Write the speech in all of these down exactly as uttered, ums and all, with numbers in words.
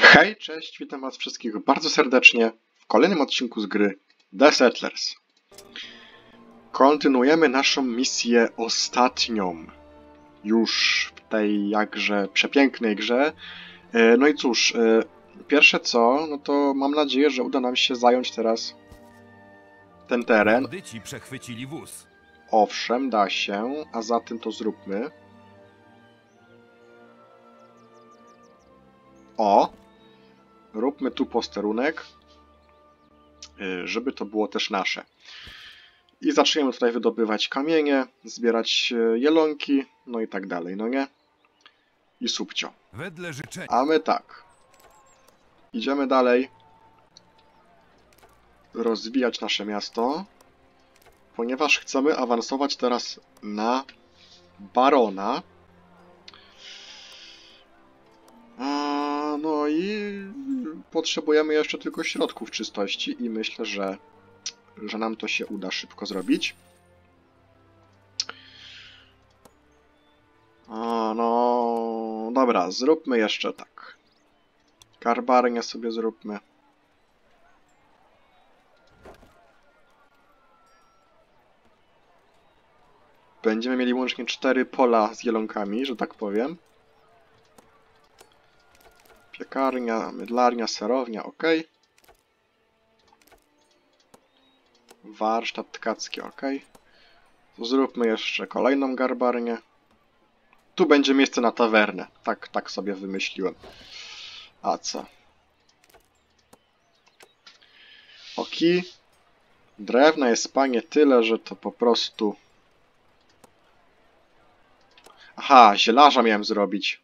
Hej, cześć, witam was wszystkich bardzo serdecznie w kolejnym odcinku z gry The Settlers. Kontynuujemy naszą misję ostatnią już w tej jakże przepięknej grze. No i cóż, pierwsze co, no to mam nadzieję, że uda nam się zająć teraz ten teren. Bandyci przechwycili wóz. Owszem, da się, a zatem to zróbmy. O! Róbmy tu posterunek, żeby to było też nasze. I zaczniemy tutaj wydobywać kamienie, zbierać jelonki, no i tak dalej, no nie? I subcio. Wedle życzenia. A my tak. Idziemy dalej. Rozwijać nasze miasto. Ponieważ chcemy awansować teraz na barona. A, no i potrzebujemy jeszcze tylko środków czystości i myślę, że, że nam to się uda szybko zrobić. A, no dobra, zróbmy jeszcze tak. Garbarnię sobie zróbmy. Będziemy mieli łącznie cztery pola z jelonkami, że tak powiem. Piekarnia, mydlarnia, serownia, ok. Warsztat tkacki, ok. Zróbmy jeszcze kolejną garbarnię. Tu będzie miejsce na tawernę. Tak, tak sobie wymyśliłem. A co? Oki. Drewna jest, panie, tyle, że to po prostu... Aha, zielarza miałem zrobić.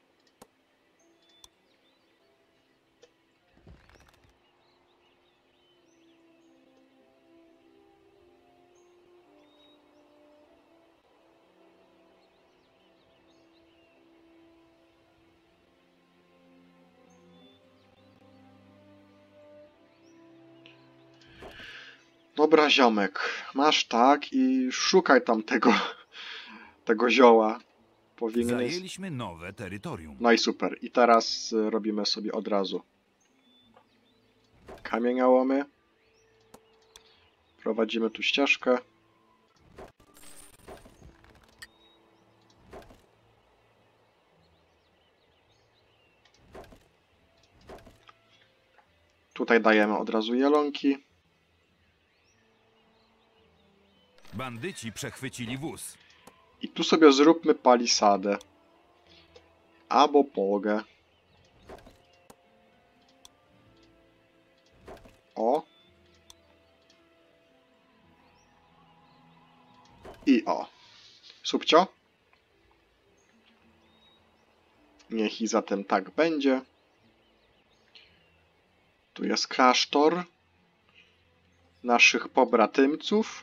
Dobra, ziomek, masz tak i szukaj tam tego, tego zioła. Powinien... Zajęliśmy nowe terytorium. No i super. I teraz robimy sobie od razu kamieniołomy. Prowadzimy tu ścieżkę. Tutaj dajemy od razu jelonki. Bandyci przechwycili wóz. I tu sobie zróbmy palisadę. Albo pogę. O. I o. Subcio. Niech i zatem tak będzie. Tu jest klasztor naszych pobratymców.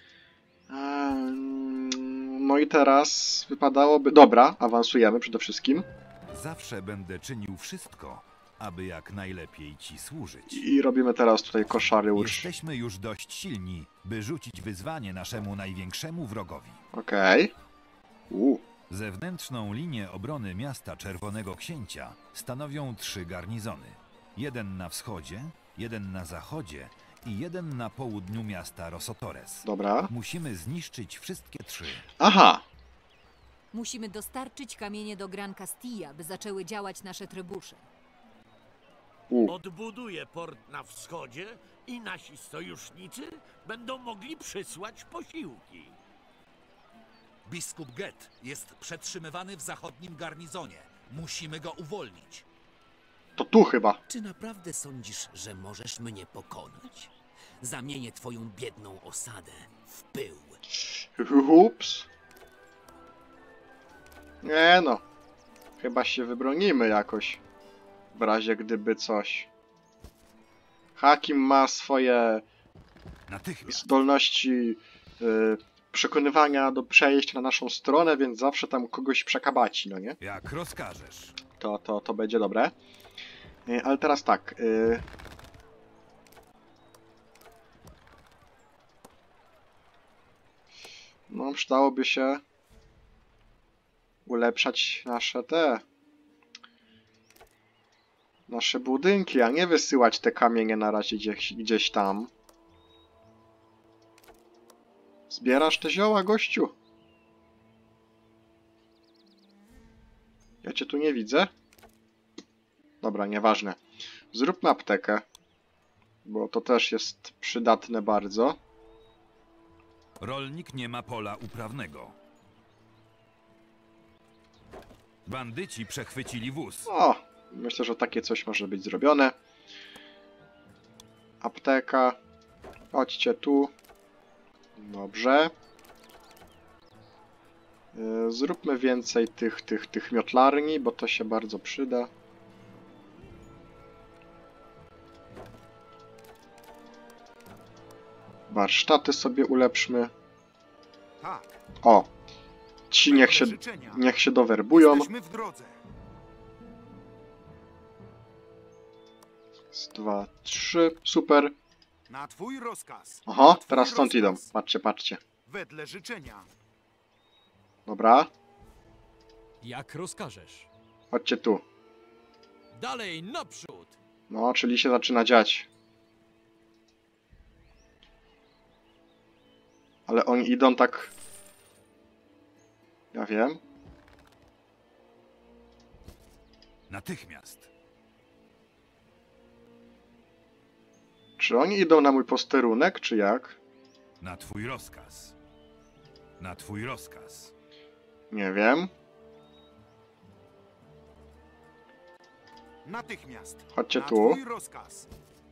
No i teraz wypadałoby... Dobra, awansujemy przede wszystkim. Zawsze będę czynił wszystko, aby jak najlepiej ci służyć. I robimy teraz tutaj koszary ucz. Jesteśmy już dość silni, by rzucić wyzwanie naszemu największemu wrogowi. Okej. Okay. Zewnętrzną linię obrony miasta Czerwonego Księcia stanowią trzy garnizony. Jeden na wschodzie, jeden na zachodzie i jeden na południu miasta Rosotores. Dobra. Musimy zniszczyć wszystkie trzy. Aha. Musimy dostarczyć kamienie do Gran Castilla, by zaczęły działać nasze trybusze. U. Odbuduję port na wschodzie i nasi sojusznicy będą mogli przysłać posiłki. Biskup Get jest przetrzymywany w zachodnim garnizonie. Musimy go uwolnić. To tu chyba. Czy naprawdę sądzisz, że możesz mnie pokonać? Zamienię twoją biedną osadę w pył. Ups. Nie no. Chyba się wybronimy jakoś. W razie gdyby coś. Hakim ma swoje Natychmiast. zdolności y, przekonywania do przejścia na naszą stronę, więc zawsze tam kogoś przekabaci, no nie? Jak rozkażesz. To, to, to będzie dobre. Y, ale teraz tak. Y, no, przydałoby się ulepszać nasze te nasze budynki, a nie wysyłać te kamienie na razie gdzieś, gdzieś tam. Zbierasz te zioła, gościu? Ja cię tu nie widzę. Dobra, nieważne. Zróbmy aptekę, bo to też jest przydatne bardzo. Rolnik nie ma pola uprawnego. Bandyci przechwycili wóz. O, myślę, że takie coś może być zrobione. Apteka. Chodźcie tu. Dobrze. Yy, Zróbmy więcej tych, tych, tych miotlarni, bo to się bardzo przyda. Warsztaty sobie ulepszmy. Tak. O! Ci niech się, niech się dowerbują. Jesteśmy w drodze. Raz, dwa, trzy. Super. Na twój rozkaz. Aha, Na twój teraz stąd idą. rozkaz. Patrzcie, patrzcie. Wedle życzenia. Dobra. Jak rozkażesz. Chodźcie tu. Dalej, naprzód! No, czyli się zaczyna dziać. Ale oni idą tak... Ja wiem. Natychmiast. Czy oni idą na mój posterunek, czy jak? Na twój rozkaz. Na twój rozkaz. Nie wiem. Natychmiast. Chodźcie Na tu. twój rozkaz.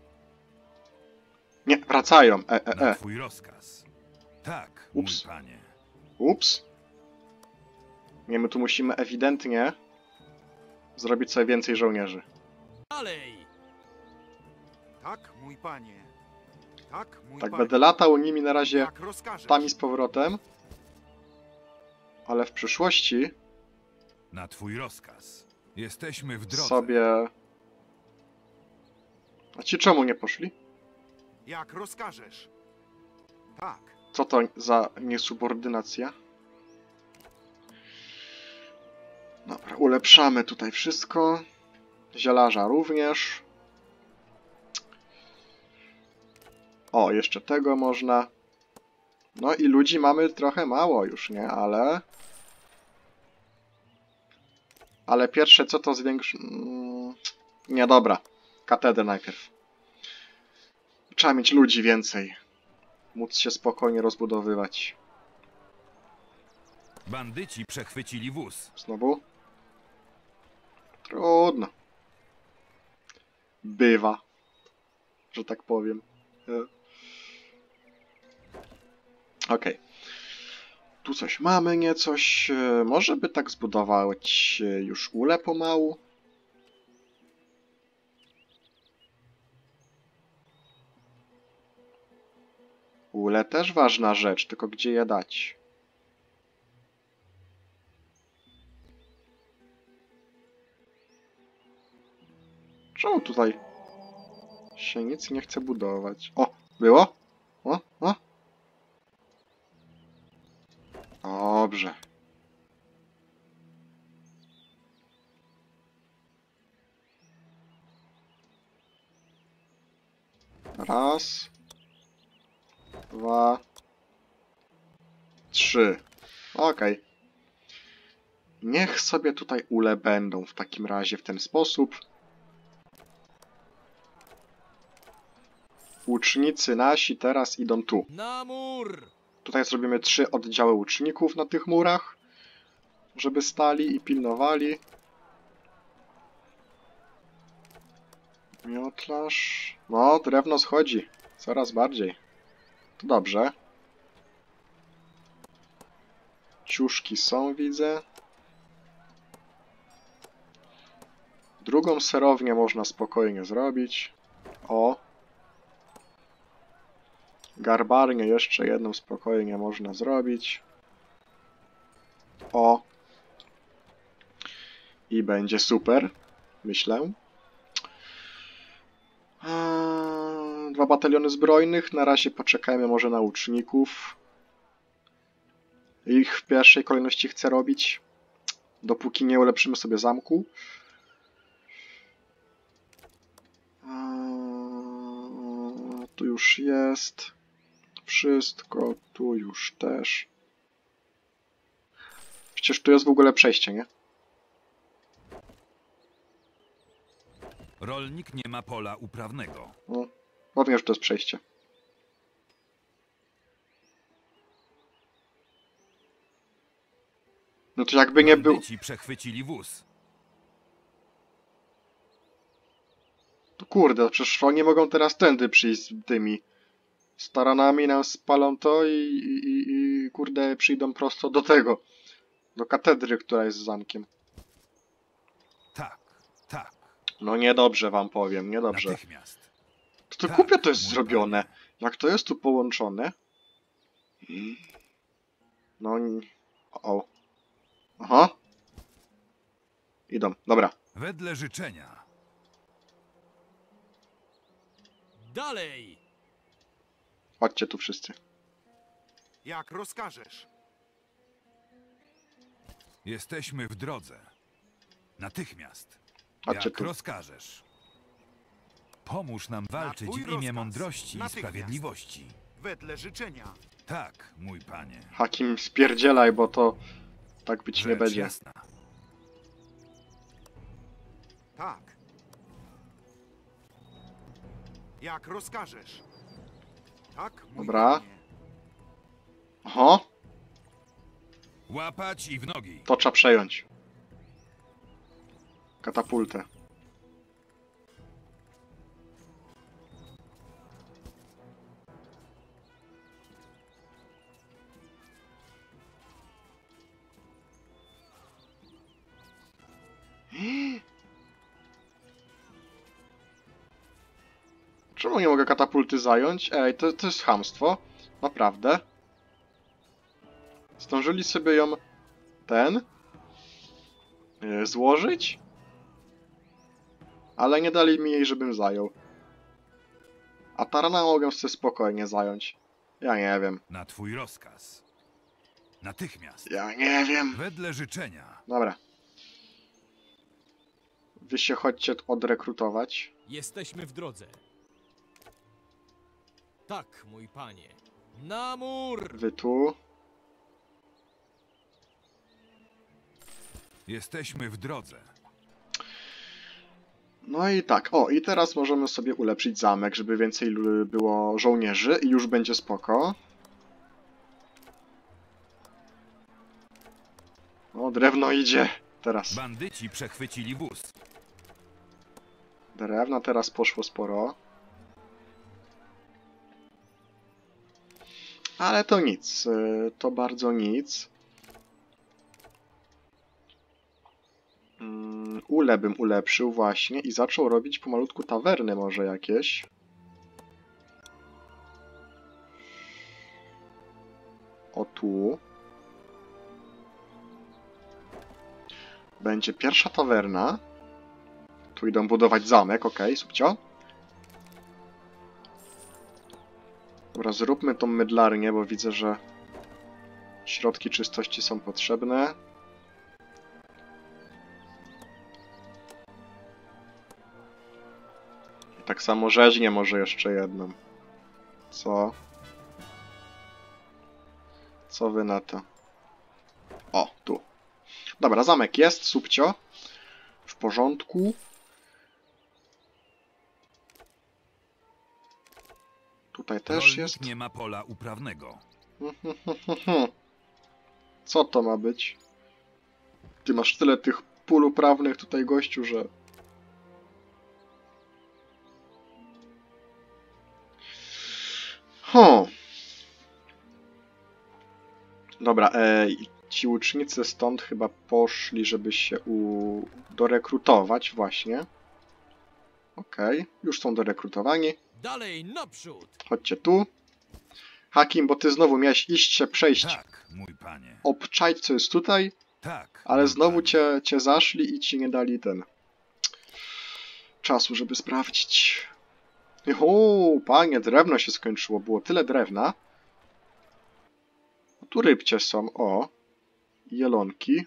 Nie, wracają. E, e, Na e. twój rozkaz. Tak, Ups. mój panie. Ups. Nie, my tu musimy ewidentnie zrobić sobie więcej żołnierzy. Dalej! Tak, mój panie. Tak, mój Tak, panie. będę latał nimi na razie Jak rozkażesz. tam i z powrotem. Ale w przyszłości Na twój rozkaz. Jesteśmy w drodze. sobie... A ci czemu nie poszli? Jak rozkażesz. Tak. Co to za niesubordynacja? Dobra, ulepszamy tutaj wszystko. Zielarza również. O, jeszcze tego można. No i ludzi mamy trochę mało już, nie? Ale... Ale pierwsze co to zwiększy... Mm, nie, dobra. Katedrę najpierw. Trzeba mieć ludzi więcej. Móc się spokojnie rozbudowywać. Bandyci przechwycili wóz. Znowu? Trudno. Bywa. Że tak powiem. E. Okej. Okay. Tu coś mamy, nie coś. E, może by tak zbudować e, już ule pomału? Ule też ważna rzecz, tylko gdzie je dać? Czemu tutaj się nic nie chce budować? O, było? O, o. Dobrze. Raz. Dwa. Trzy. Okej. Okay. Niech sobie tutaj ule będą w takim razie w ten sposób. Łucznicy nasi teraz idą tu. Na mur! Tutaj zrobimy trzy oddziały łuczników na tych murach, żeby stali i pilnowali. Miotlarz. No, drewno schodzi. Coraz bardziej. To dobrze. Ciuszki są, widzę. Drugą serownię można spokojnie zrobić. O. Garbarnię jeszcze jedną spokojnie można zrobić. O. I będzie super. Myślę. Eee, dwa bataliony zbrojnych. Na razie poczekajmy może na łuczników. Ich w pierwszej kolejności chcę robić. Dopóki nie ulepszymy sobie zamku. już jest. Wszystko tu już też. Przecież tu jest w ogóle przejście, nie? Rolnik nie ma pola uprawnego. No, bo wiem, że to jest przejście. No to jakby nie był... Bandyci przechwycili wóz. To kurde, przecież oni mogą teraz tędy przyjść z tymi staranami, nam spalą to i, i, i, i kurde przyjdą prosto do tego. Do katedry, która jest z zamkiem. Tak, tak. No niedobrze wam powiem, niedobrze. Natychmiast. To, to Tak, głupio to jest mój zrobione. panie. Jak to jest tu połączone? No... ni- O. Aha. Idą, dobra. Wedle życzenia. Dalej! Chodźcie tu wszyscy. Jak rozkażesz. Jesteśmy w drodze. Natychmiast. Chodźcie Jak tu. rozkażesz. Pomóż nam walczyć twój w imię rozkaz. mądrości i Natychmiast. sprawiedliwości. Wedle życzenia. Tak, mój panie. Hakim, spierdzielaj, bo to tak być nie Rzecz będzie. jasna. Tak. Jak rozkażesz. Tak, mój Dobra. panie. Oho, Łapać i w nogi. to trzeba przejąć. Katapultę. Czemu nie mogę katapulty zająć? Ej, to, to jest chamstwo. Naprawdę. Zdążyli sobie ją... ten... yy, złożyć? Ale nie dali mi jej, żebym zajął. A tarana mogę sobie spokojnie zająć. Ja nie wiem. Na twój rozkaz. Natychmiast. Ja nie wiem. Wedle życzenia. Dobra. Wy się chodźcie odrekrutować. Jesteśmy w drodze. Tak, mój panie. Na mur! Wy tu. Jesteśmy w drodze. No i tak. O, i teraz możemy sobie ulepszyć zamek, żeby więcej lu- było żołnierzy i już będzie spoko. O, drewno idzie. Teraz. Bandyci przechwycili wóz. Drewna teraz poszło sporo. Ale to nic. y, To bardzo nic. Mm, Ule bym ulepszył właśnie i zaczął robić pomalutku tawerny może jakieś. O tu. Będzie pierwsza tawerna. Tu idą budować zamek, ok, subcio. Dobra, zróbmy tą mydlarnię, bo widzę, że środki czystości są potrzebne. I tak samo rzeźnię może jeszcze jedną. Co? Co wy na to? O, tu. Dobra, zamek jest, subcio. W porządku. Tutaj też Rolnik jest. nie ma pola uprawnego. Co to ma być? Ty masz tyle tych pól uprawnych tutaj, gościu, że... Ho. Dobra, e, ci łucznicy stąd chyba poszli, żeby się u... dorekrutować właśnie. Okej, okay. Już są dorekrutowani. Dalej, naprzód! Chodźcie tu. Hakim, bo ty znowu miałeś iść się przejść. Tak, mój panie. Obczaić, co jest tutaj, Tak. ale mój znowu panie. cię, cię zaszli i ci nie dali ten... czasu, żeby sprawdzić. O, panie, drewno się skończyło. Było tyle drewna. Tu rybcie są, o. Jelonki.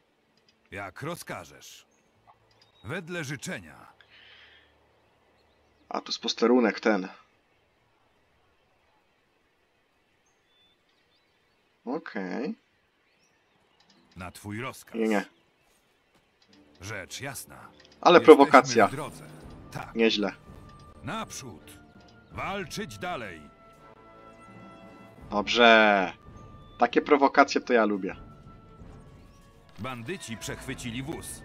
Jak rozkażesz. Wedle życzenia. A tu jest posterunek ten. Okej. Okay. Na twój rozkaz. Nie, nie. Rzecz jasna. Ale Jesteśmy prowokacja. w drodze. Tak. Nieźle. Naprzód. Walczyć dalej. Dobrze. Takie prowokacje to ja lubię. Bandyci przechwycili wóz.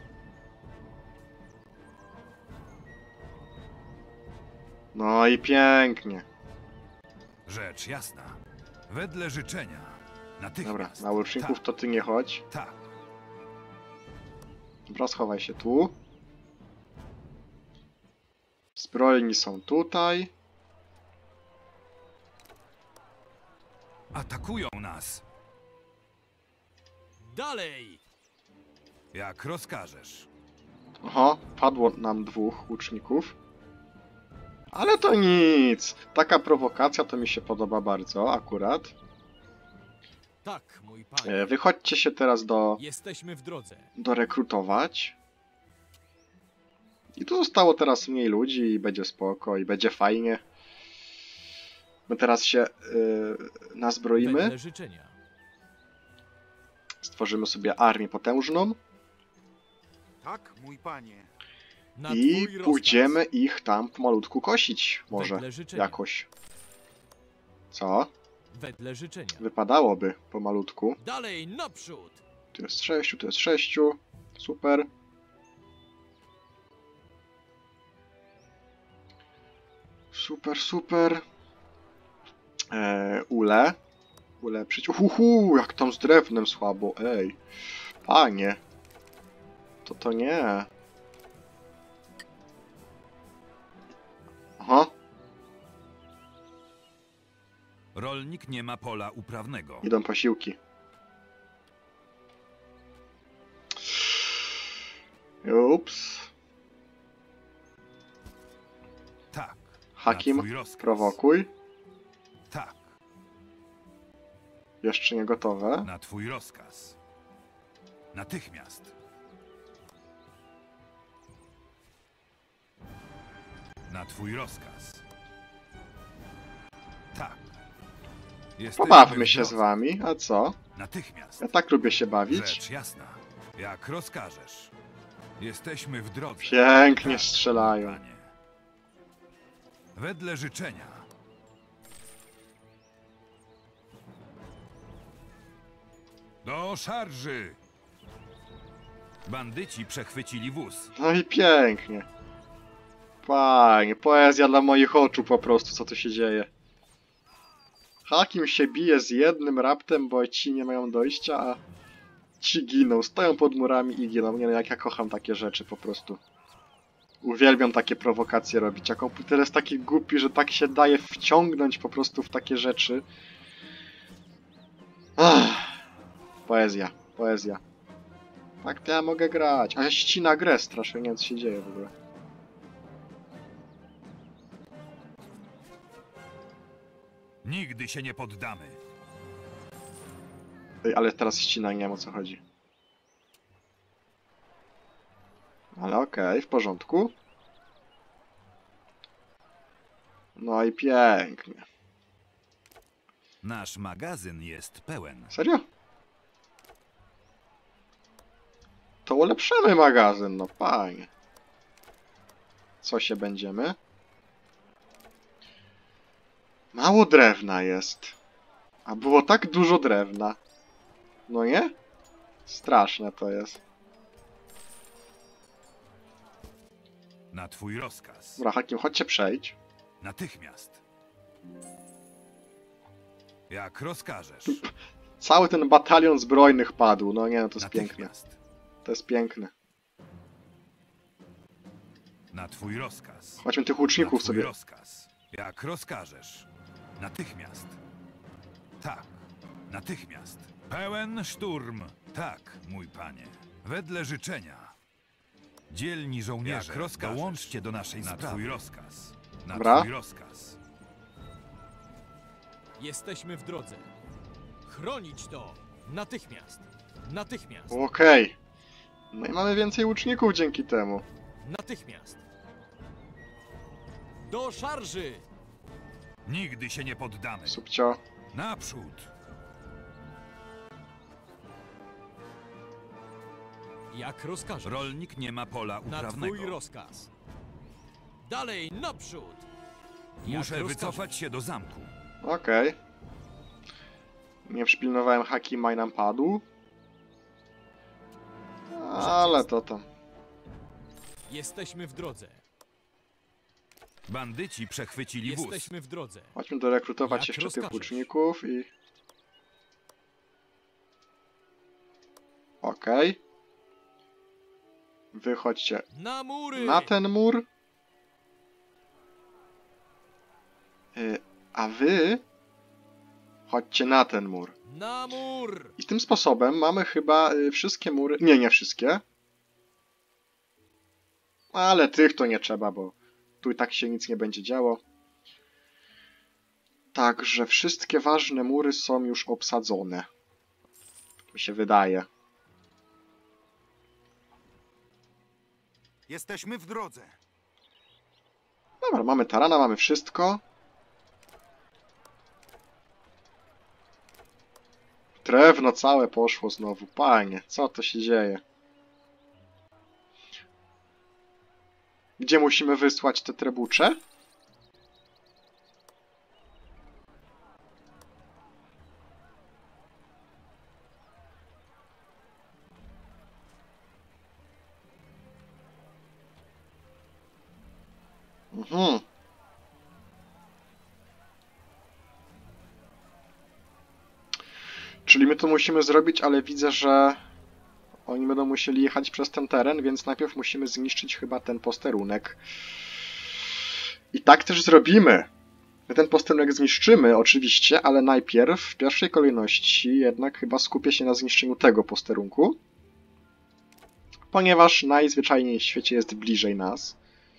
No i pięknie. Rzecz jasna. Wedle życzenia. Natychmiast. Dobra, na łuczników to ty nie chodź. Tak. Dobra, schowaj się tu. Zbrojni są tutaj. Atakują nas. Dalej! Jak rozkażesz. Oho, padło nam dwóch łuczników. Ale to nic. Taka prowokacja to mi się podoba bardzo, akurat. Tak, mój panie. E, Wychodźcie się teraz do, Jesteśmy w drodze. do rekrutować. I tu zostało teraz mniej ludzi i będzie spoko, i będzie fajnie. My teraz się yy, nazbroimy. Wedle życzenia. Stworzymy sobie armię potężną. Tak, mój panie. Na I twój rozkaz. pójdziemy ich tam pomalutku kosić. Może Wedle życzenia. jakoś. Co? Wedle życzenia. Wypadałoby pomalutku. Dalej, naprzód! Tu jest sześciu, tu jest sześciu. Super. Super, super. Eee, ule. Ulepszyć. Uhuhu, jak tam z drewnem słabo. Ej. Panie. To to nie. Aha. Rolnik nie ma pola uprawnego. Idą posiłki. Ups. Tak. Hakim, Na twój rozkaz. prowokuj. Tak. Jeszcze nie gotowe. Na twój rozkaz. Natychmiast. Na twój rozkaz. Tak. Jesteśmy Pobawmy w się z drodze. wami, a co? Natychmiast. Ja tak lubię się bawić. Rzecz jasna. Jak rozkażesz. Jesteśmy w drodze. Pięknie Tak, strzelają. panie. Wedle życzenia. Do szarży! Bandyci przechwycili wóz. No i pięknie. Fajnie, poezja dla moich oczu po prostu, co tu się dzieje. Hakim się bije z jednym raptem, bo ci nie mają dojścia, a ci giną. Stoją pod murami i giną. Nie no, jak ja kocham takie rzeczy po prostu. Uwielbiam takie prowokacje robić, a komputer jest taki głupi, że tak się daje wciągnąć po prostu w takie rzeczy. Ach, poezja, poezja. Tak to ja mogę grać. A ja ścina grę strasznie, nie wiem co się dzieje w ogóle. Nigdy się nie poddamy. Ej, ale teraz ścina, nie wiem o co chodzi. Ale okej, w porządku. No i pięknie. Nasz magazyn jest pełen. Serio? To ulepszymy magazyn, no fajnie. Co się będziemy? Mało drewna jest. A było tak dużo drewna. No nie? Straszne to jest. Na twój rozkaz. Dobra, Hakim, chodźcie przejdź. Natychmiast. Jak rozkażesz. Cały ten batalion zbrojnych padł. No nie, no to jest piękne. Natychmiast. To jest piękne. Na twój rozkaz. Chodźmy tych Na łuczników twój sobie. rozkaz. Jak rozkażesz. Natychmiast. Tak. Natychmiast. Pełen szturm. Tak, mój panie. Wedle życzenia. Dzielni żołnierze, Jak rozkażesz. dołączcie do naszej Na sprawy. twój rozkaz. Na Dobra. twój rozkaz. Jesteśmy w drodze. Chronić to! Natychmiast! Natychmiast! Okej. No i mamy więcej łuczników dzięki temu. Natychmiast! Do szarży! Nigdy się nie poddamy. Subcio. Naprzód! Jak rozkażesz. Rolnik nie ma pola Na uprawnego. twój rozkaz. Dalej, naprzód! Jak Muszę rozkażesz. wycofać się do zamku. Okej. Okay. Nie przypilnowałem Hakima i nam padł. Ale to tam. Jesteśmy w drodze. Bandyci przechwycili wóz. Jesteśmy w drodze. Chodźmy dorekrutować Jak jeszcze rozkażesz. tych łuczników i... Okej. Okay. Wychodźcie Na mury! na ten mur. Yy, a wy... Chodźcie na ten mur. Na mur! I tym sposobem mamy chyba y, wszystkie mury... Nie, nie wszystkie. Ale tych to nie trzeba, bo tu i tak się nic nie będzie działo. Także wszystkie ważne mury są już obsadzone. Mi się wydaje. Jesteśmy w drodze. Dobra, mamy tarana, mamy wszystko. Drewno całe poszło znowu. Panie, co to się dzieje? Gdzie musimy wysłać te trebucze? Mhm. Czyli my to musimy zrobić, ale widzę, że oni będą musieli jechać przez ten teren, więc najpierw musimy zniszczyć chyba ten posterunek. I tak też zrobimy. My ten posterunek zniszczymy, oczywiście, ale najpierw, w pierwszej kolejności, jednak chyba skupię się na zniszczeniu tego posterunku. Ponieważ najzwyczajniej w świecie jest bliżej nas.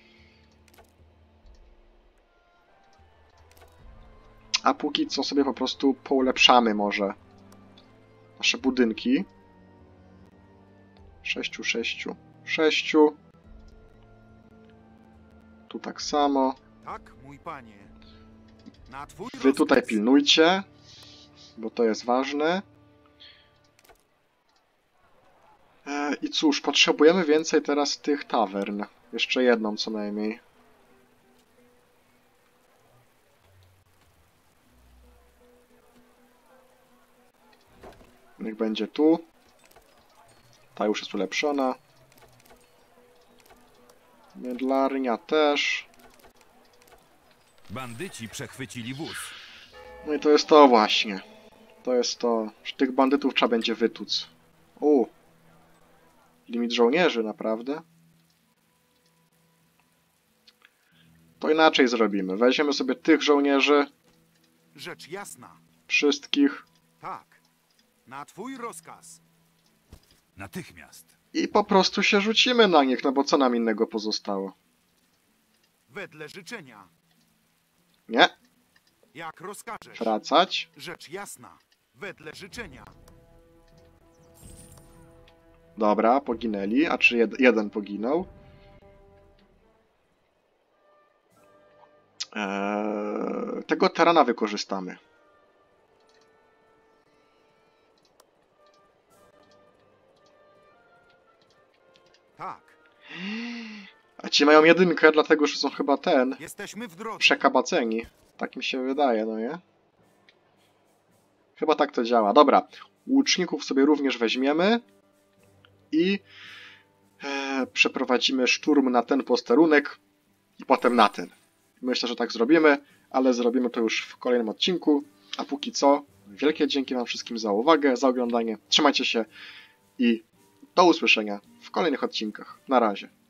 A póki co sobie po prostu poulepszamy może nasze budynki. Sześciu, sześciu, sześciu. Tu tak samo. Tak, mój panie. Na twój Wy tutaj rozkaz. pilnujcie, bo to jest ważne. E, I cóż, potrzebujemy więcej teraz tych tawern. Jeszcze jedną co najmniej. Niech będzie tu. Ta już jest ulepszona. Miedlarnia też. Bandyci przechwycili wóz. No i to jest to właśnie. To jest to, że tych bandytów trzeba będzie wytuc. U. Limit żołnierzy, naprawdę? To inaczej zrobimy. Weźmiemy sobie tych żołnierzy. Rzecz jasna. Wszystkich. Tak. Na twój rozkaz. Natychmiast. I po prostu się rzucimy na nich, no bo co nam innego pozostało? Wedle życzenia. Nie? Jak rozkażesz. Wracać. Rzecz jasna. Wedle życzenia. Dobra, poginęli. A czy jed jeden poginął? Eee, tego tarana wykorzystamy. Tak. A ci mają jedynkę, dlatego że są chyba ten... Jesteśmy w drodze. przekabaceni. Tak mi się wydaje, no nie? Chyba tak to działa. Dobra, łuczników sobie również weźmiemy i e, przeprowadzimy szturm na ten posterunek i potem na ten. Myślę, że tak zrobimy, ale zrobimy to już w kolejnym odcinku. A póki co, wielkie dzięki wam wszystkim za uwagę, za oglądanie. Trzymajcie się i do usłyszenia w kolejnych odcinkach. Na razie.